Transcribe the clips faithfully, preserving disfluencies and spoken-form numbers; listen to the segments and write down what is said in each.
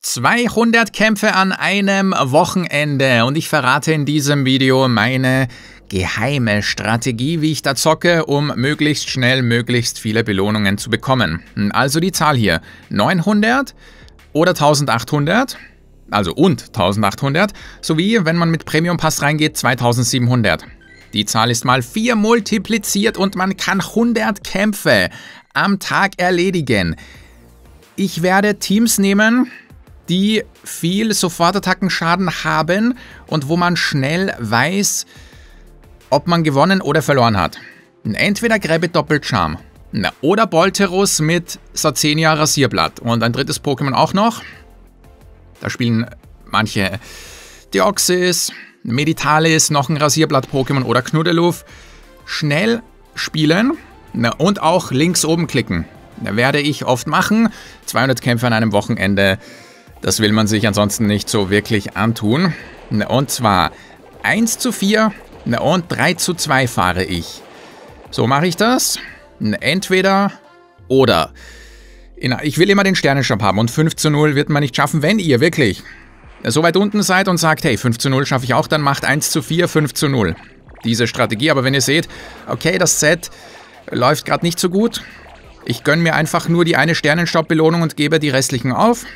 zweihundert Kämpfe an einem Wochenende und ich verrate in diesem Video meine geheime Strategie, wie ich da zocke, um möglichst schnell möglichst viele Belohnungen zu bekommen. Also die Zahl hier, neunhundert oder eintausendachthundert, also und eintausendachthundert, sowie, wenn man mit Premium Pass reingeht, zweitausendsiebenhundert. Die Zahl ist mal vier multipliziert und man kann hundert Kämpfe am Tag erledigen. Ich werde Teams nehmen, die viel Sofortattackenschaden haben und wo man schnell weiß, ob man gewonnen oder verloren hat. Entweder Gräbe Doppelcharm oder Bolterus mit Sazenia Rasierblatt und ein drittes Pokémon auch noch. Da spielen manche Deoxys, Meditalis, noch ein Rasierblatt-Pokémon oder Knuddeluf. Schnell spielen und auch links oben klicken. Da werde ich oft machen. zweihundert Kämpfe an einem Wochenende. Das will man sich ansonsten nicht so wirklich antun. Und zwar eins zu vier und drei zu zwei fahre ich. So mache ich das. Entweder oder. Ich will immer den Sternenstab haben und fünf zu null wird man nicht schaffen, wenn ihr wirklich so weit unten seid und sagt, hey, fünf zu null schaffe ich auch, dann macht eins zu vier, fünf zu null. Diese Strategie, aber wenn ihr seht, okay, das Set läuft gerade nicht so gut, ich gönne mir einfach nur die eine Sternenstaubbelohnung und gebe die restlichen auf.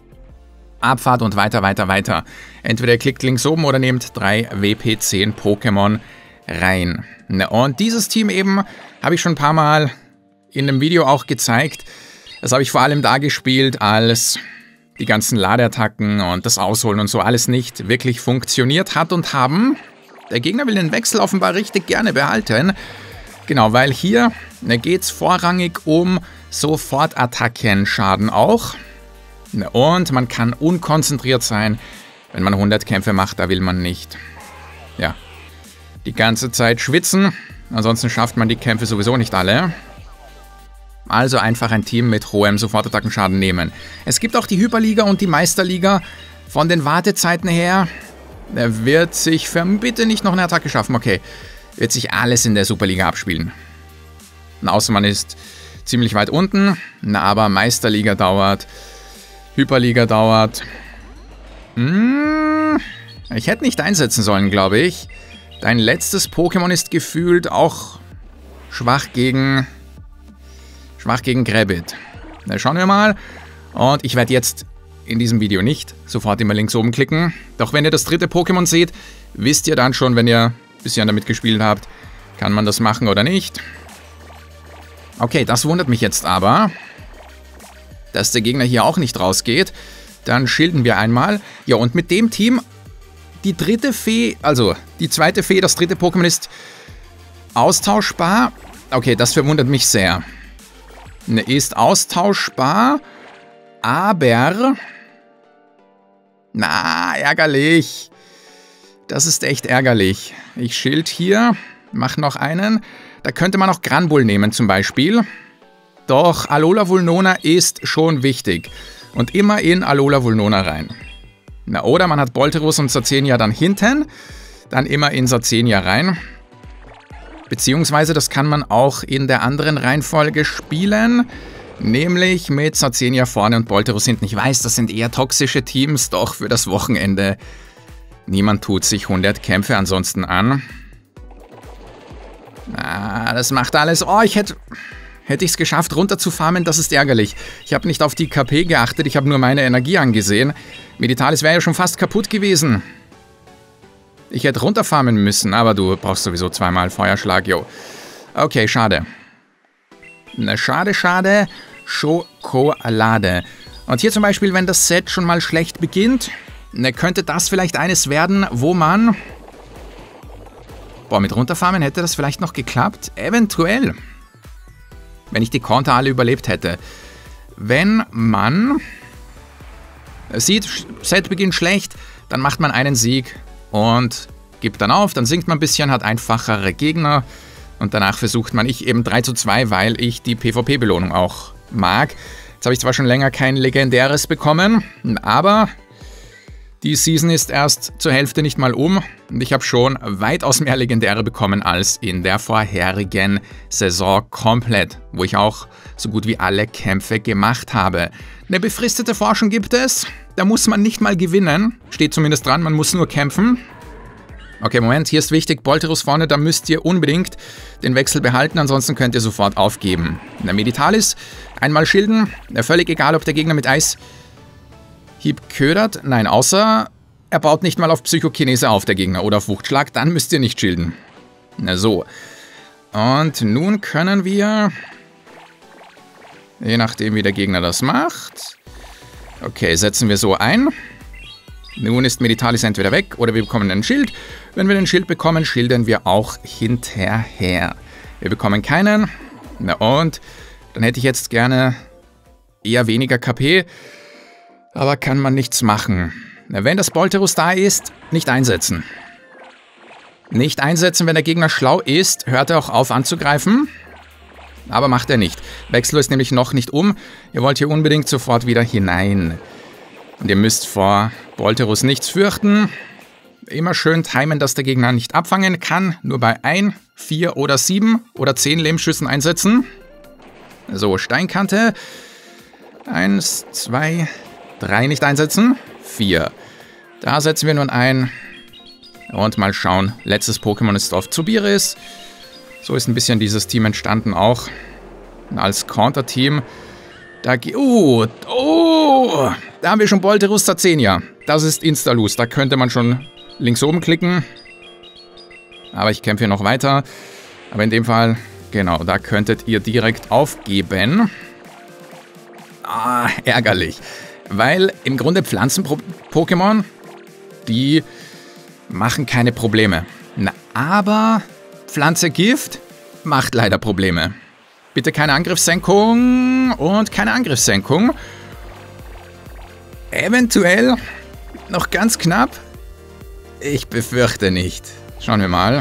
Abfahrt und weiter, weiter, weiter. Entweder ihr klickt links oben oder nehmt drei W P zehn Pokémon rein. Und dieses Team eben habe ich schon ein paar Mal in dem Video auch gezeigt. Das habe ich vor allem da gespielt, als die ganzen Ladeattacken und das Ausholen und so alles nicht wirklich funktioniert hat und haben. Der Gegner will den Wechsel offenbar richtig gerne behalten. Genau, weil hier geht es vorrangig um Sofortattackenschaden auch. Und man kann unkonzentriert sein, wenn man hundert Kämpfe macht, da will man nicht, ja, die ganze Zeit schwitzen. Ansonsten schafft man die Kämpfe sowieso nicht alle. Also einfach ein Team mit hohem Sofortattackenschaden nehmen. Es gibt auch die Hyperliga und die Meisterliga. Von den Wartezeiten her wird sich, bitte nicht noch eine Attacke schaffen, okay, wird sich alles in der Superliga abspielen. Außer man ist ziemlich weit unten, aber Meisterliga dauert, Hyperliga dauert. Hm, ich hätte nicht einsetzen sollen, glaube ich. Dein letztes Pokémon ist gefühlt auch schwach gegen... Schwach gegen Gräbit. Na, schauen wir mal. Und ich werde jetzt in diesem Video nicht sofort immer links oben klicken. Doch wenn ihr das dritte Pokémon seht, wisst ihr dann schon, wenn ihr ein bisschen damit gespielt habt, kann man das machen oder nicht. Okay, das wundert mich jetzt aber, dass der Gegner hier auch nicht rausgeht. Dann schilden wir einmal. Ja, und mit dem Team, die dritte Fee, also die zweite Fee, das dritte Pokémon ist austauschbar. Okay, das verwundert mich sehr. Ist austauschbar, aber... Na, ärgerlich. Das ist echt ärgerlich. Ich schild hier, mache noch einen. Da könnte man auch Granbull nehmen zum Beispiel. Doch Alola Vulnona ist schon wichtig. Und immer in Alola Vulnona rein. Na, oder man hat Bolterus und Sazenia dann hinten. Dann immer in Sazenia rein. Beziehungsweise das kann man auch in der anderen Reihenfolge spielen, nämlich mit Sazenia vorne und Bolterus hinten. Ich weiß, das sind eher toxische Teams, doch für das Wochenende. Niemand tut sich hundert Kämpfe ansonsten an. Ah, das macht alles... Oh, ich hätte... Hätte ich es geschafft, runter zu farmen, das ist ärgerlich. Ich habe nicht auf die K P geachtet, ich habe nur meine Energie angesehen. Meditalis wäre ja schon fast kaputt gewesen. Ich hätte runterfarmen müssen, aber du brauchst sowieso zweimal Feuerschlag, jo. Okay, schade. Na, schade, schade. Schokolade. Und hier zum Beispiel, wenn das Set schon mal schlecht beginnt, ne, könnte das vielleicht eines werden, wo man... Boah, mit runterfarmen hätte das vielleicht noch geklappt? Eventuell. Wenn ich die Konter alle überlebt hätte. Wenn man... sieht, Set beginnt schlecht, dann macht man einen Sieg... Und gibt dann auf, dann sinkt man ein bisschen, hat einfachere Gegner und danach versucht man, ich eben drei zu zwei, weil ich die PvP-Belohnung auch mag. Jetzt habe ich zwar schon länger kein legendäres bekommen, aber Die Season ist erst zur Hälfte nicht mal um und ich habe schon weitaus mehr Legendäre bekommen als in der vorherigen Saison komplett, wo ich auch so gut wie alle Kämpfe gemacht habe. Eine befristete Forschung gibt es, da muss man nicht mal gewinnen, steht zumindest dran, man muss nur kämpfen. Okay, Moment, hier ist wichtig, Bolterus vorne, da müsst ihr unbedingt den Wechsel behalten, ansonsten könnt ihr sofort aufgeben. Der Meditalis, einmal schilden, völlig egal, ob der Gegner mit Eishieb ködert, nein, außer er baut nicht mal auf Psychokinese auf, der Gegner, oder auf Wuchtschlag, dann müsst ihr nicht schilden. Na so, und nun können wir, je nachdem wie der Gegner das macht, okay, setzen wir so ein. Nun ist Meditalis entweder weg oder wir bekommen einen Schild. Wenn wir den Schild bekommen, schildern wir auch hinterher. Wir bekommen keinen. Na und dann hätte ich jetzt gerne eher weniger K P. Aber kann man nichts machen. Na, wenn das Bolterus da ist, nicht einsetzen. Nicht einsetzen, wenn der Gegner schlau ist, hört er auch auf anzugreifen. Aber macht er nicht. Wechsel ist nämlich noch nicht um. Ihr wollt hier unbedingt sofort wieder hinein. Und ihr müsst vor Bolterus nichts fürchten. Immer schön timen, dass der Gegner nicht abfangen kann. Nur bei ein, vier oder sieben oder zehn Lehmschüssen einsetzen. So, Steinkante. Eins, zwei, drei nicht einsetzen. Vier. Da setzen wir nun ein. Und mal schauen. Letztes Pokémon ist auf Zubiris. So ist ein bisschen dieses Team entstanden auch. Als Counter-Team. Da oh, oh, da haben wir schon Bolterus Zazenia. Das ist Instalus. Da könnte man schon links oben klicken. Aber ich kämpfe hier noch weiter. Aber in dem Fall, genau, da könntet ihr direkt aufgeben. Ah, ärgerlich. Weil im Grunde Pflanzen-Pokémon, die machen keine Probleme. Na, aber Pflanze Gift macht leider Probleme. Bitte keine Angriffssenkung und keine Angriffssenkung. Eventuell noch ganz knapp. Ich befürchte nicht. Schauen wir mal.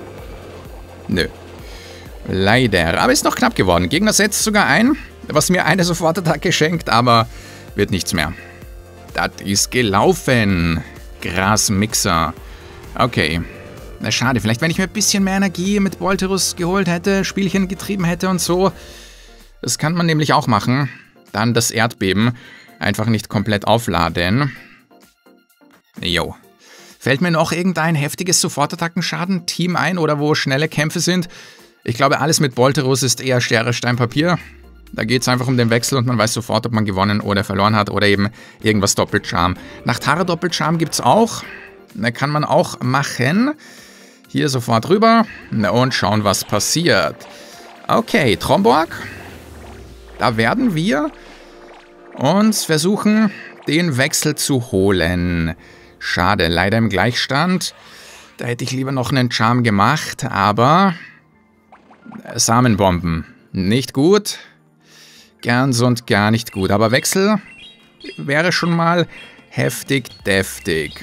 Nö. Leider. Aber ist noch knapp geworden. Gegner setzt sogar ein, was mir eine Sofortattacke schenkt, aber wird nichts mehr. Das ist gelaufen. Grasmixer. Okay. Na schade, vielleicht wenn ich mir ein bisschen mehr Energie mit Bolterus geholt hätte, Spielchen getrieben hätte und so. Das kann man nämlich auch machen. Dann das Erdbeben einfach nicht komplett aufladen. Jo. Fällt mir noch irgendein heftiges Sofortattackenschaden-Team ein oder wo schnelle Kämpfe sind? Ich glaube, alles mit Bolterus ist eher Schere, Stein, Papier. Da geht es einfach um den Wechsel und man weiß sofort, ob man gewonnen oder verloren hat oder eben irgendwas Doppelcharm. Nachtara Doppelcharm gibt es auch. Da kann man auch machen. Hier sofort rüber und schauen, was passiert. Okay, Tromborg. Da werden wir uns versuchen, den Wechsel zu holen. Schade, leider im Gleichstand. Da hätte ich lieber noch einen Charm gemacht, aber Samenbomben. Nicht gut. Ganz und gar nicht gut. Aber Wechsel wäre schon mal heftig deftig.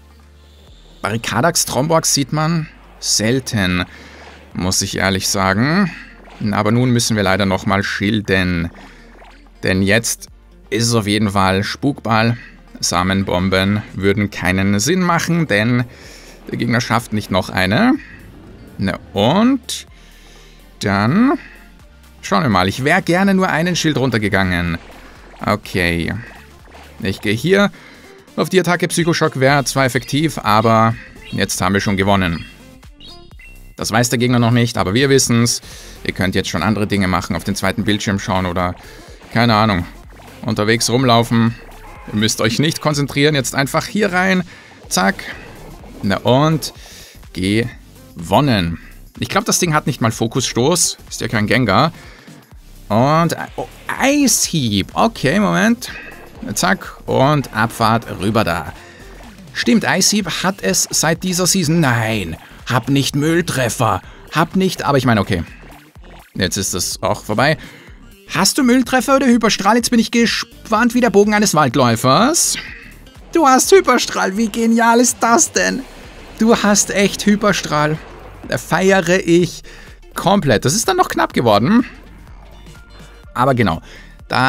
Barrikadax Tromborg sieht man selten, muss ich ehrlich sagen. Aber nun müssen wir leider nochmal schilden. Denn jetzt ist es auf jeden Fall Spukball. Samenbomben würden keinen Sinn machen, denn der Gegner schafft nicht noch eine. Na und dann schauen wir mal. Ich wäre gerne nur einen Schild runtergegangen. Okay. Ich gehe hier. Auf die Attacke Psychoschock wäre zwar effektiv, aber jetzt haben wir schon gewonnen. Das weiß der Gegner noch nicht, aber wir wissen es. Ihr könnt jetzt schon andere Dinge machen, auf den zweiten Bildschirm schauen oder, keine Ahnung, unterwegs rumlaufen. Ihr müsst euch nicht konzentrieren, jetzt einfach hier rein. Zack. Na und gewonnen. Ich glaube, das Ding hat nicht mal Fokusstoß. Ist ja kein Gengar. Und oh, Eishieb. Okay, Moment. Zack, und Abfahrt rüber da. Stimmt, Eishieb hat es seit dieser Season. Nein, hab nicht Mülltreffer. Hab nicht, aber ich meine, okay. Jetzt ist das auch vorbei. Hast du Mülltreffer oder Hyperstrahl? Jetzt bin ich gespannt wie der Bogen eines Waldläufers. Du hast Hyperstrahl, wie genial ist das denn? Du hast echt Hyperstrahl. Da feiere ich komplett. Das ist dann noch knapp geworden. Aber genau, da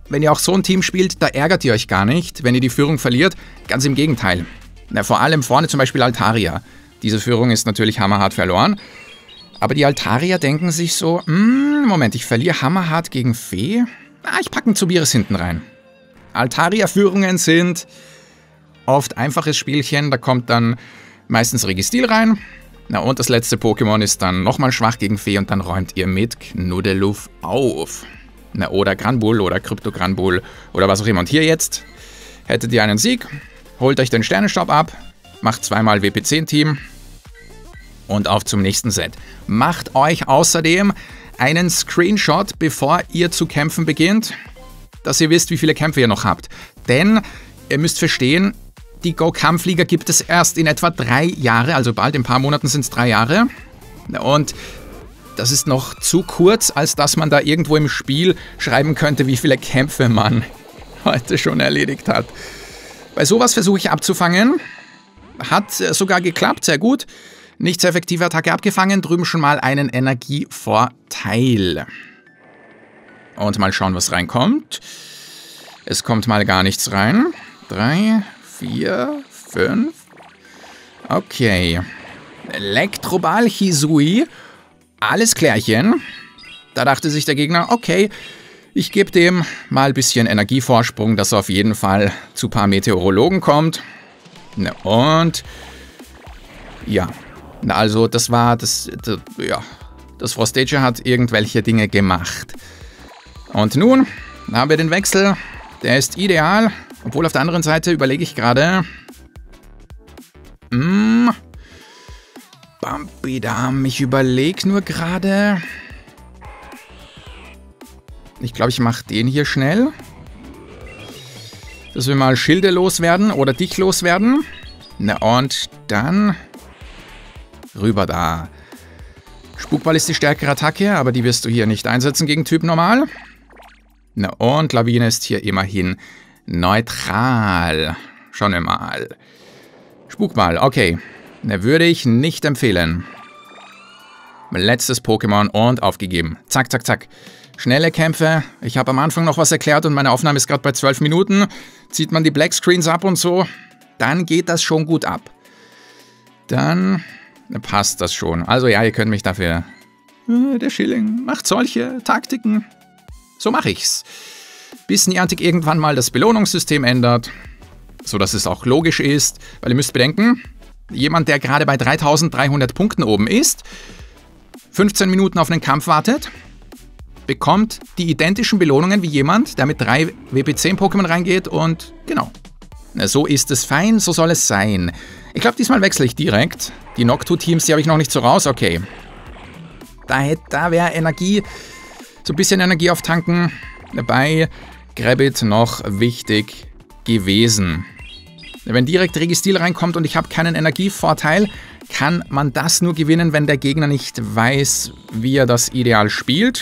wenn ihr auch so ein Team spielt, da ärgert ihr euch gar nicht, wenn ihr die Führung verliert. Ganz im Gegenteil. Na, vor allem vorne zum Beispiel Altaria. Diese Führung ist natürlich hammerhart verloren. Aber die Altarier denken sich so, Moment, ich verliere hammerhart gegen Fee. Ah, ich packe einen Zubiris hinten rein. Altaria-Führungen sind oft einfaches Spielchen. Da kommt dann meistens Registeel rein. Na, und das letzte Pokémon ist dann nochmal schwach gegen Fee und dann räumt ihr mit Knuddeluf auf. Na, oder Granbull oder Krypto-Granbull oder was auch immer. Und hier jetzt hättet ihr einen Sieg, holt euch den Sternenstaub ab, macht zweimal W P zehn Team und auf zum nächsten Set. Macht euch außerdem einen Screenshot, bevor ihr zu kämpfen beginnt, dass ihr wisst, wie viele Kämpfe ihr noch habt. Denn ihr müsst verstehen, die Go-Kampfliga gibt es erst in etwa drei Jahre, also bald, in ein paar Monaten sind es drei Jahre. Und das ist noch zu kurz, als dass man da irgendwo im Spiel schreiben könnte, wie viele Kämpfe man heute schon erledigt hat. Bei sowas versuche ich abzufangen. Hat sogar geklappt, sehr gut. Nicht sehr effektive Attacke abgefangen, drüben schon mal einen Energievorteil. Und mal schauen, was reinkommt. Es kommt mal gar nichts rein. Drei, vier, fünf. Okay. Elektroball Hisui. Alles klärchen. Da dachte sich der Gegner, okay, ich gebe dem mal ein bisschen Energievorsprung, dass er auf jeden Fall zu ein paar Meteorologen kommt. Und ja, also das war, das, das ja, das Frostager hat irgendwelche Dinge gemacht. Und nun haben wir den Wechsel, der ist ideal, obwohl auf der anderen Seite überlege ich gerade, hm, Bumpidam, ich überlege nur gerade, ich glaube, ich mache den hier schnell, dass wir mal Schilde loswerden oder dich loswerden. Na und dann rüber da. Spukball ist die stärkere Attacke, aber die wirst du hier nicht einsetzen gegen Typ Normal. Na und Lawine ist hier immerhin neutral. Schauen wir mal. Spukball, okay. Na, würde ich nicht empfehlen. Letztes Pokémon und aufgegeben. Zack, zack, zack. Schnelle Kämpfe. Ich habe am Anfang noch was erklärt und meine Aufnahme ist gerade bei zwölf Minuten. Zieht man die Black Screens ab und so, dann geht das schon gut ab. Dann passt das schon. Also ja, ihr könnt mich dafür... Der Schilling macht solche Taktiken. So mache ich's. Bis Niantic irgendwann mal das Belohnungssystem ändert, sodass es auch logisch ist. Weil ihr müsst bedenken, jemand, der gerade bei dreitausenddreihundert Punkten oben ist, fünfzehn Minuten auf einen Kampf wartet, bekommt die identischen Belohnungen wie jemand, der mit drei W P zehn Pokémon reingeht und genau. So ist es fein, so soll es sein. Ich glaube, diesmal wechsle ich direkt. Die Noctu-Teams, die habe ich noch nicht so raus. Okay. Da, da wäre Energie, so ein bisschen Energie auftanken bei Grabbit noch wichtig gewesen. Wenn direkt Registeel reinkommt und ich habe keinen Energievorteil, kann man das nur gewinnen, wenn der Gegner nicht weiß, wie er das ideal spielt.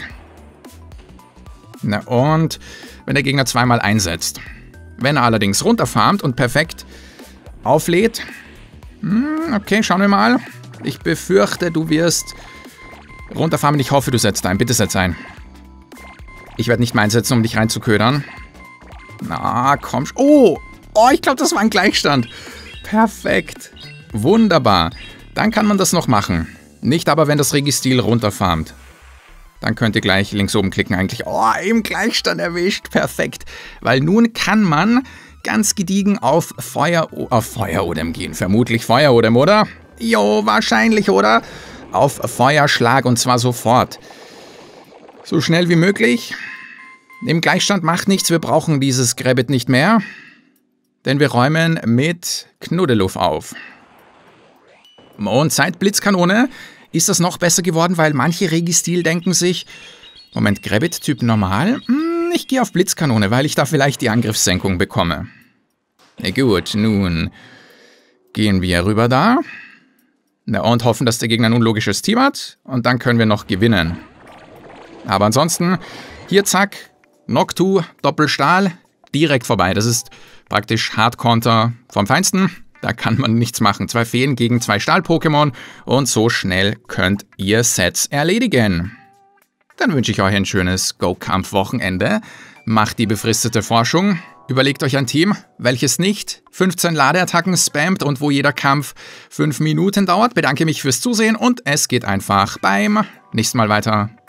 Na und wenn der Gegner zweimal einsetzt. Wenn er allerdings runterfarmt und perfekt auflädt. Okay, schauen wir mal. Ich befürchte, du wirst runterfarmen. Ich hoffe, du setzt ein. Bitte setz ein. Ich werde nicht mehr einsetzen, um dich reinzuködern. Na, komm. Oh, oh, ich glaube, das war ein Gleichstand. Perfekt. Wunderbar. Dann kann man das noch machen. Nicht aber, wenn das Registeel runterfarmt. Dann könnt ihr gleich links oben klicken eigentlich. Oh, im Gleichstand erwischt. Perfekt. Weil nun kann man ganz gediegen auf Feuer, auf Feuerodem gehen. Vermutlich Feuerodem, oder? Jo, wahrscheinlich, oder? Auf Feuerschlag und zwar sofort. So schnell wie möglich. Im Gleichstand macht nichts. Wir brauchen dieses Grabbit nicht mehr. Denn wir räumen mit Knuddeluf auf. Und seit Blitzkanone ist das noch besser geworden, weil manche Registeel denken sich, Moment, Grabbit Typ Normal? Hm, ich gehe auf Blitzkanone, weil ich da vielleicht die Angriffssenkung bekomme. Na gut, nun gehen wir rüber da. Na, und hoffen, dass der Gegner ein unlogisches Team hat. Und dann können wir noch gewinnen. Aber ansonsten, hier zack, Noctu, Doppelstahl, direkt vorbei. Das ist praktisch Hardcounter vom Feinsten. Da kann man nichts machen. Zwei Feen gegen zwei Stahl-Pokémon und so schnell könnt ihr Sets erledigen. Dann wünsche ich euch ein schönes Go-Kampf-Wochenende. Macht die befristete Forschung. Überlegt euch ein Team, welches nicht fünfzehn Ladeattacken spammt und wo jeder Kampf fünf Minuten dauert. Bedanke mich fürs Zusehen und es geht einfach beim nächsten Mal weiter.